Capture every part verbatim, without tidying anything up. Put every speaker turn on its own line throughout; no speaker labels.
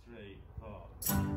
three, four.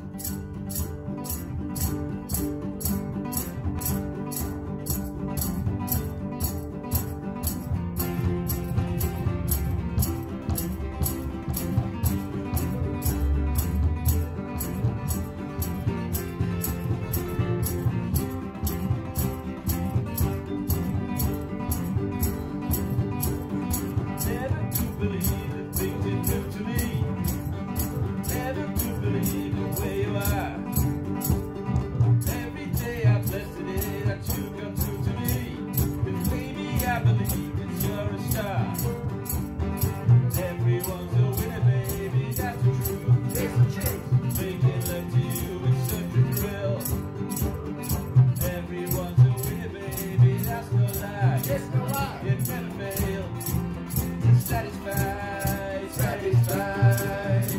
I believe that you're a star. Everyone's a winner, baby, that's the truth. It's the truth. Making love to you is such a thrill. Everyone's a winner, baby, that's no lie.
It's no lie.
You never fail. Satisfied, satisfied.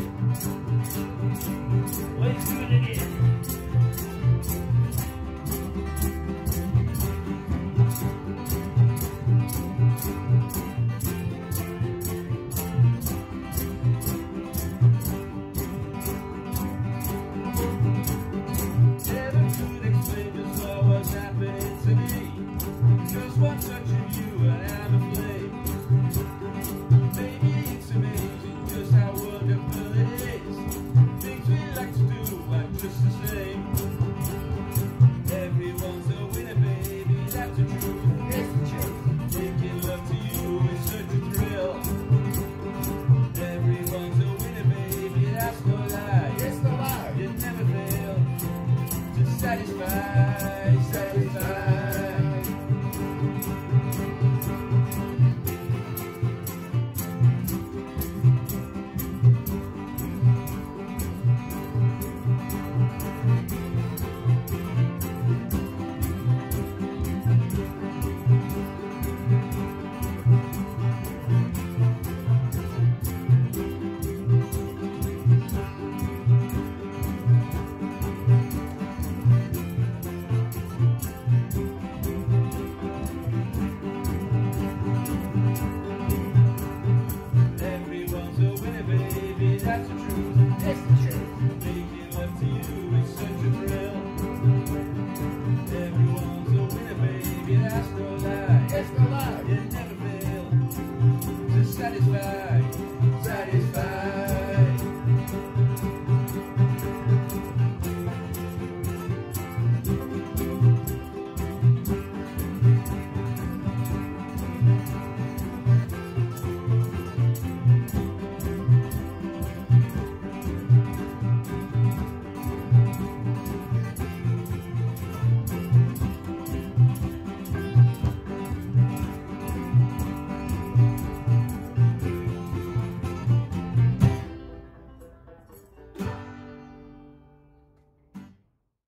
Let's do it again.
One touch of you and I'm aflame. Baby, it's amazing just how wonderful it is. Things we like to do are just the same. Everyone's a winner, baby, that's the truth.
It's the truth.
Making love to you is such a thrill. Everyone's a winner, baby, that's no lie.
It's no lie.
You never fail to satisfy, satisfy. That's the truth.
It's the truth.
Making love to you is such a thrill. Everyone's a winner, baby, that's no lie.
It's no lie.
You never fail to satisfy.